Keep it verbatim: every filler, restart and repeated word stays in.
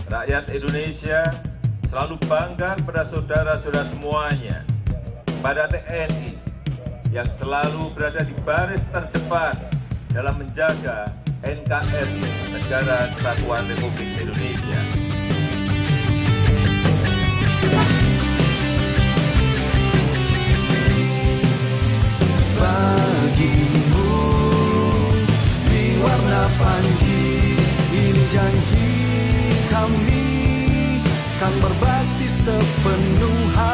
Rakyat Indonesia selalu bangga kepada saudara-saudara semuanya, pada T N I yang selalu berada di baris terdepan dalam menjaga N K R I, Negara Kesatuan Republik Indonesia. Bagimu di warna panji, ini janji kami kan berbakti sepenuh hati.